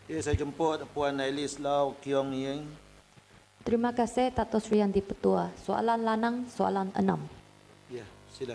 Okay, saya jemput Puan Alice Lau Kiong Ying. Terima kasih Dato' Sri Yang Di-Pertua. Soalan lanang, soalan 6. Ya, silakan.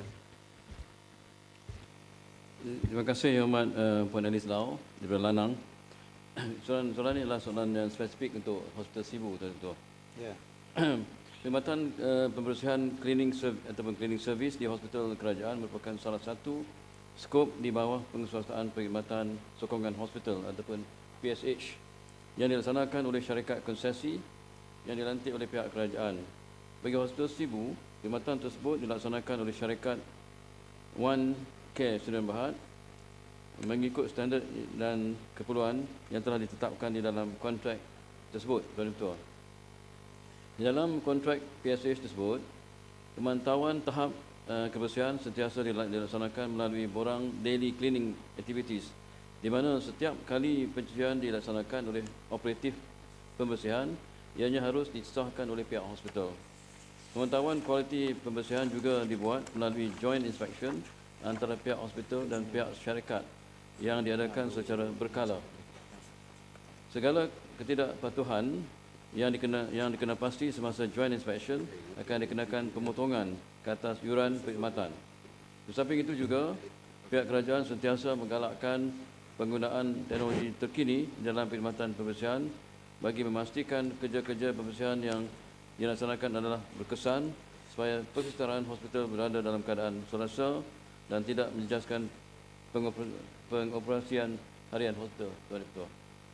Terima kasih Yang Hormat Puan Alice Lau daripada Lanang. Soalan ini adalah soalan yang spesifik untuk Hospital Sibu, Tuan-Tuan. Ya. Perkhidmatan pembersihan cleaning ataupun cleaning service di hospital kerajaan merupakan salah satu skop di bawah pengusahaan perkhidmatan sokongan hospital ataupun PSH yang dilaksanakan oleh syarikat konsesi yang dilantik oleh pihak kerajaan. Bagi Hospital Sibu, perkhidmatan tersebut dilaksanakan oleh syarikat One Care Sdn Bhd mengikut standard dan keperluan yang telah ditetapkan di dalam kontrak tersebut, Tuan-Tuan. Di dalam kontrak PSH tersebut, pemantauan tahap kebersihan sentiasa dilaksanakan melalui borang daily cleaning activities, di mana setiap kali pencucian dilaksanakan oleh operatif pembersihan, ianya harus disahkan oleh pihak hospital. Pemantauan kualiti pembersihan juga dibuat melalui joint inspection antara pihak hospital dan pihak syarikat yang diadakan secara berkala. Segala ketidakpatuhan yang dikena pasti semasa joint inspection akan dikenakan pemotongan ke atas yuran perkhidmatan. Di samping itu juga, pihak kerajaan sentiasa menggalakkan penggunaan teknologi terkini dalam perkhidmatan pembersihan bagi memastikan kerja-kerja pembersihan yang dilaksanakan adalah berkesan supaya persekitaran hospital berada dalam keadaan selesa dan tidak menjejaskan pengoperasian harian hospital. Tuan-Tuan.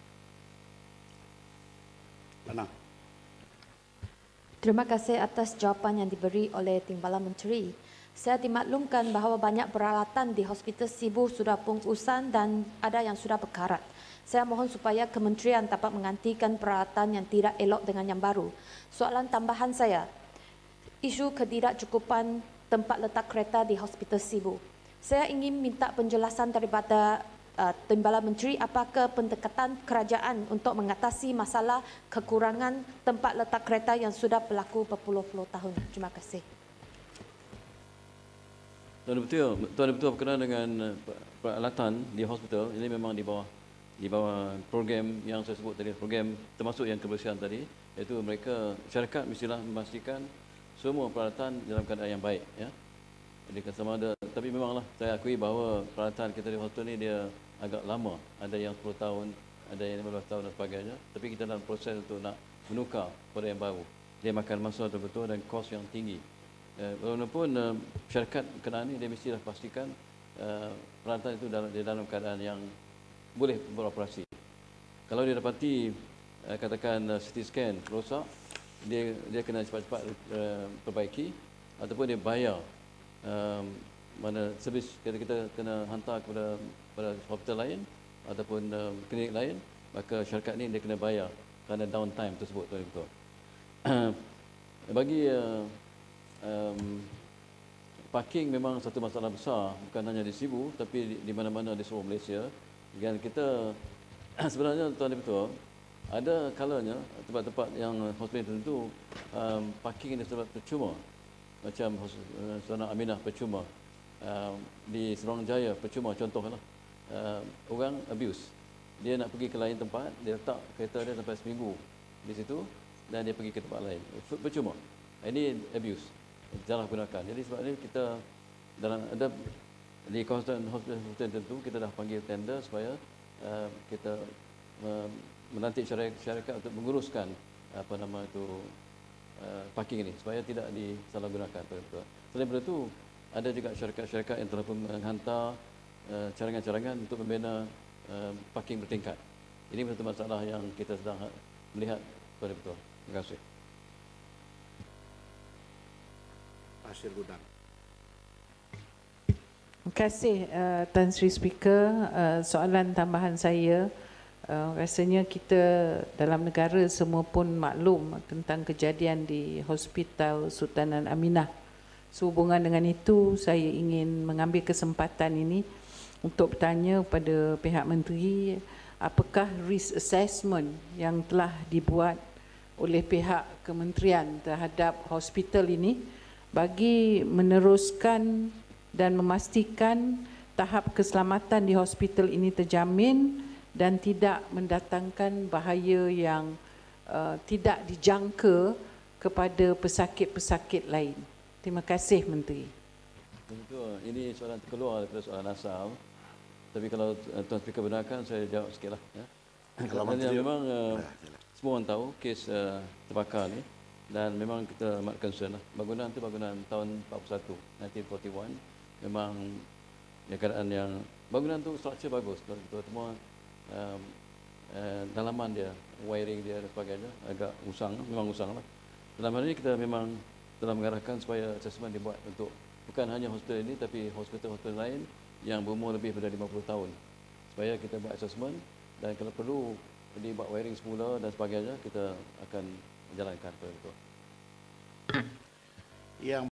Lanang. Terima kasih atas jawapan yang diberi oleh Timbalan Menteri. Saya dimaklumkan bahawa banyak peralatan di Hospital Sibu sudah pengurusan dan ada yang sudah berkarat. Saya mohon supaya kementerian dapat menggantikan peralatan yang tidak elok dengan yang baru. Soalan tambahan saya, isu ketidakcukupan tempat letak kereta di Hospital Sibu. Saya ingin minta penjelasan daripada Timbalan Menteri apakah pendekatan kerajaan untuk mengatasi masalah kekurangan tempat letak kereta yang sudah berlaku berpuluh-puluh tahun. Terima kasih. Tuan Betul berkenaan dengan peralatan di hospital, ini memang di bawah program yang saya sebut tadi, program termasuk yang kebersihan tadi, iaitu mereka syarikat mestilah memastikan semua peralatan dalam keadaan yang baik, ya. Jadi sama ada, tapi memanglah saya akui bahawa peralatan kita di hospital ni dia agak lama, ada yang 10 tahun, ada yang 15 tahun dan sebagainya, tapi kita dalam proses untuk nak menukar pada yang baru. Dia makan masa betul-betul dan kos yang tinggi. Walaupun syarikat berkenaan ni dia mestilah pastikan peralatan itu dalam keadaan yang boleh beroperasi. Kalau dia dapati katakan CT scan rosak, dia kena cepat-cepat perbaiki ataupun dia bayar mana servis kita kena hantar kepada hospital lain ataupun klinik lain, maka syarikat ni dia kena bayar kerana downtime tersebut, betul. Bagi parking memang satu masalah besar, bukan hanya di Sibu tapi di mana-mana di seluruh Malaysia. Dan kita sebenarnya tuan betul, ada kalanya tempat-tempat yang hospital tertentu parking ini sebab percuma. Macam Sultan Aminah percuma, di Serang Jaya percuma contohlah. Orang abuse, dia nak pergi ke lain tempat, dia letak kereta dia sampai seminggu di situ dan dia pergi ke tempat lain, percuma. Ini abuse, salah gunakan. Jadi sebab ini kita dalam ada di kawasan hospital tertentu kita dah panggil tender supaya kita melantik syarikat untuk menguruskan parking ini supaya tidak disalahgunakan. Selain daripada itu, ada juga syarikat-syarikat yang telah menghantar carangan-carangan untuk membina parking bertingkat. Ini satu masalah yang kita sedang melihat betul-betul. Terima kasih. Pasir Gudang. Terima kasih Tan Sri Speaker. Soalan tambahan saya, rasanya kita dalam negara semua pun maklum tentang kejadian di Hospital Sultan Aminah. Sehubungan dengan itu, saya ingin mengambil kesempatan ini untuk bertanya kepada pihak menteri, apakah risk assessment yang telah dibuat oleh pihak kementerian terhadap hospital ini bagi meneruskan dan memastikan tahap keselamatan di hospital ini terjamin dan tidak mendatangkan bahaya yang tidak dijangka kepada pesakit-pesakit lain. Terima kasih Menteri. Tentu ini soalan terkeluar daripada soalan asal. Tapi kalau Tuan Speaker benarkan, saya jawab sikitlah. Ya. Kalau Dan Menteri- memang semua orang tahu kes terbakar ni, dan memang kita amat concern lah. Bangunan tu bangunan tahun 41, 1941. Memang keadaan yang bangunan tu structure bagus, semua dalaman dia, wiring dia dan sebagainya agak usang, memang usang lah. Dalam hal ini kita memang telah mengarahkan supaya assessment dibuat untuk bukan hanya hospital ini tapi hospital-hospital lain yang berumur lebih daripada 50 tahun, supaya kita buat assessment dan kalau perlu dibuat wiring semula dan sebagainya, kita akan menjalankan betul. Yang